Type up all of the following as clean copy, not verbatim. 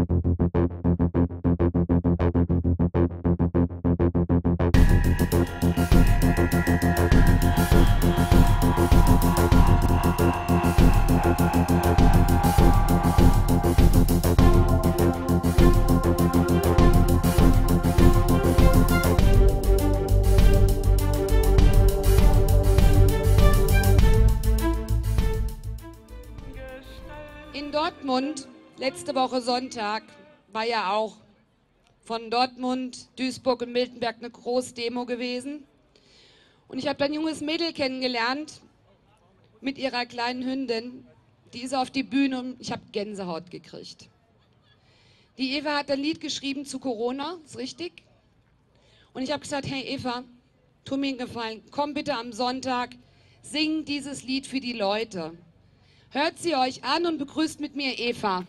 In Dortmund, letzte Woche Sonntag, war ja auch von Dortmund, Duisburg und Miltenberg eine Großdemo gewesen. Und ich habe ein junges Mädel kennengelernt mit ihrer kleinen Hündin. Die ist auf die Bühne und ich habe Gänsehaut gekriegt. Die Eva hat ein Lied geschrieben zu Corona, ist richtig? Und ich habe gesagt, hey Eva, tu mir einen Gefallen, komm bitte am Sonntag, sing dieses Lied für die Leute. Hört sie euch an und begrüßt mit mir Eva.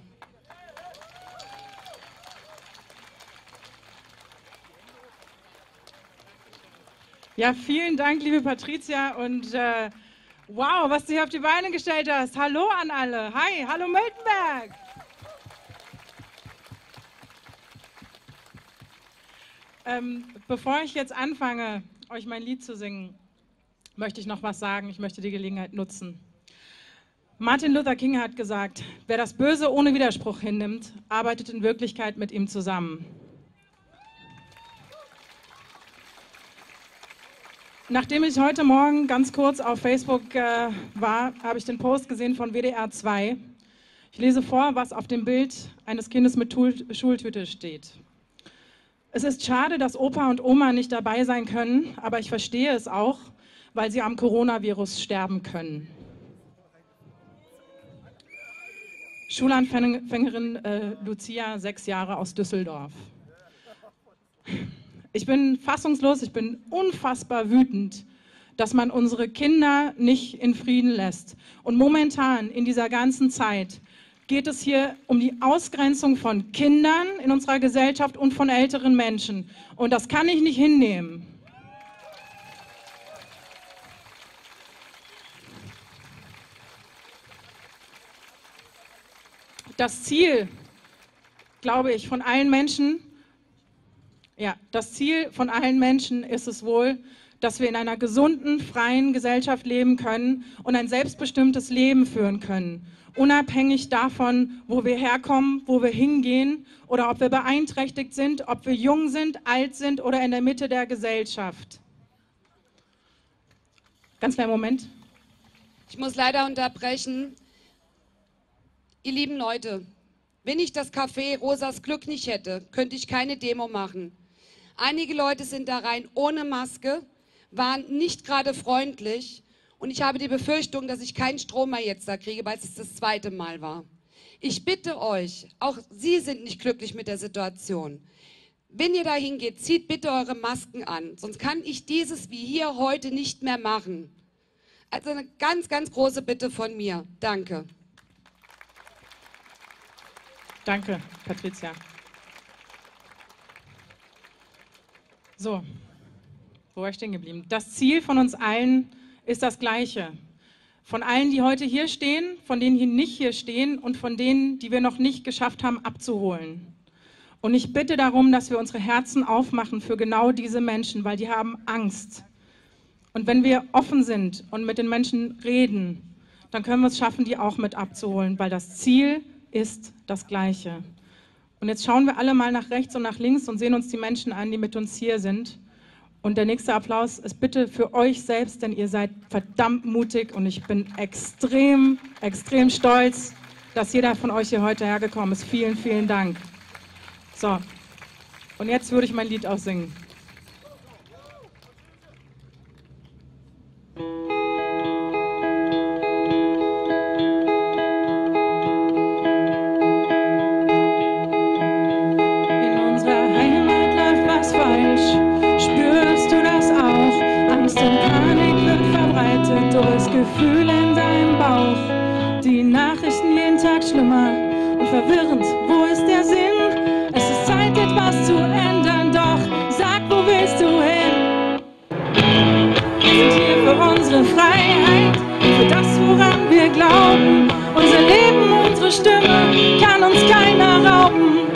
Ja, vielen Dank, liebe Patricia. Und wow, was du hier auf die Beine gestellt hast. Hallo an alle. Hi, hallo Miltenberg. Bevor ich jetzt anfange, euch mein Lied zu singen, möchte ich noch was sagen. Ich möchte die Gelegenheit nutzen. Martin Luther King hat gesagt, wer das Böse ohne Widerspruch hinnimmt, arbeitet in Wirklichkeit mit ihm zusammen. Nachdem ich heute Morgen ganz kurz auf Facebook war, habe ich den Post gesehen von WDR 2. Ich lese vor, was auf dem Bild eines Kindes mit Schultüte steht. Es ist schade, dass Opa und Oma nicht dabei sein können, aber ich verstehe es auch, weil sie am Coronavirus sterben können. Schulanfängerin Lucia, 6 Jahre, aus Düsseldorf. Ich bin fassungslos, ich bin unfassbar wütend, dass man unsere Kinder nicht in Frieden lässt. Und momentan, in dieser ganzen Zeit, geht es hier um die Ausgrenzung von Kindern in unserer Gesellschaft und von älteren Menschen. Und das kann ich nicht hinnehmen. Das Ziel, glaube ich, von allen Menschen, ist es wohl, dass wir in einer gesunden, freien Gesellschaft leben können und ein selbstbestimmtes Leben führen können. Unabhängig davon, wo wir herkommen, wo wir hingehen oder ob wir beeinträchtigt sind, ob wir jung sind, alt sind oder in der Mitte der Gesellschaft. Ganz kleinen Moment. Ich muss leider unterbrechen. Ihr lieben Leute, wenn ich das Café Rosas Glück nicht hätte, könnte ich keine Demo machen. Einige Leute sind da rein ohne Maske, waren nicht gerade freundlich und ich habe die Befürchtung, dass ich keinen Strom mehr jetzt da kriege, weil es das 2. Mal war. Ich bitte euch, auch Sie sind nicht glücklich mit der Situation. Wenn ihr da hingeht, zieht bitte eure Masken an, sonst kann ich dieses wie hier heute nicht mehr machen. Also eine ganz, ganz große Bitte von mir. Danke. Danke, Patricia. So, wo war ich stehen geblieben? Das Ziel von uns allen ist das gleiche. Von allen, die heute hier stehen, von denen, die nicht hier stehen und von denen, die wir noch nicht geschafft haben, abzuholen. Und ich bitte darum, dass wir unsere Herzen aufmachen für genau diese Menschen, weil die haben Angst. Und wenn wir offen sind und mit den Menschen reden, dann können wir es schaffen, die auch mit abzuholen, weil das Ziel ist das Gleiche. Und jetzt schauen wir alle mal nach rechts und nach links und sehen uns die Menschen an, die mit uns hier sind. Und der nächste Applaus ist bitte für euch selbst, denn ihr seid verdammt mutig und ich bin extrem, extrem stolz, dass jeder von euch hier heute hergekommen ist. Vielen, vielen Dank. So, und jetzt würde ich mein Lied auch singen. Gefühl in deinem Bauch, die Nachrichten jeden Tag schlimmer und verwirrend, wo ist der Sinn? Es ist Zeit, etwas zu ändern, doch sag, wo willst du hin? Wir sind hier für unsere Freiheit, für das, woran wir glauben. Unser Leben, unsere Stimme, kann uns keiner rauben.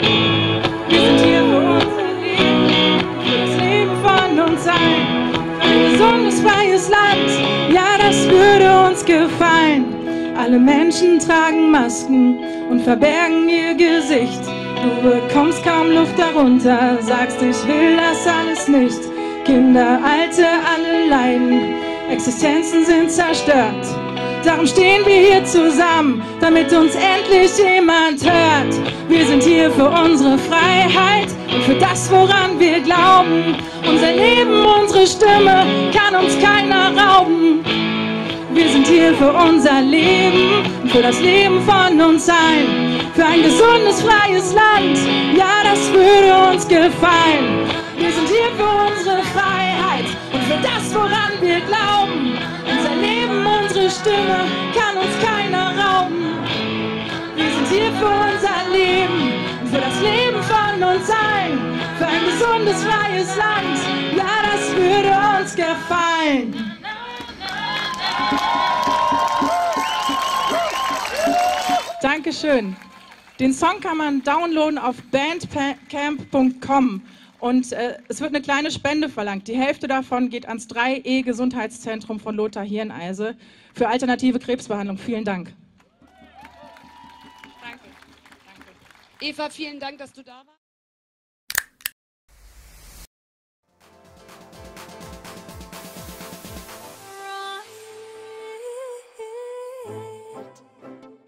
Alle Menschen tragen Masken und verbergen ihr Gesicht. Du bekommst kaum Luft darunter, sagst, ich will das alles nicht. Kinder, Alte, alle leiden, Existenzen sind zerstört. Darum stehen wir hier zusammen, damit uns endlich jemand hört. Wir sind hier für unsere Freiheit und für das, woran wir glauben. Unser Leben, unsere Stimme kann uns keiner rauben. Wir sind hier für unser Leben und für das Leben von uns allen. Für ein gesundes, freies Land, ja, das würde uns gefallen. Wir sind hier für unsere Freiheit und für das, woran wir glauben. Unser Leben, unsere Stimme kann uns keiner rauben. Wir sind hier für unser Leben und für das Leben von uns allen. Für ein gesundes, freies Land, ja, das würde uns gefallen. Dankeschön. Den Song kann man downloaden auf bandcamp.com und es wird eine kleine Spende verlangt. Die Hälfte davon geht ans 3E Gesundheitszentrum von Lothar Hirneise für alternative Krebsbehandlung. Vielen Dank. Danke. Eva, vielen Dank, dass du da warst.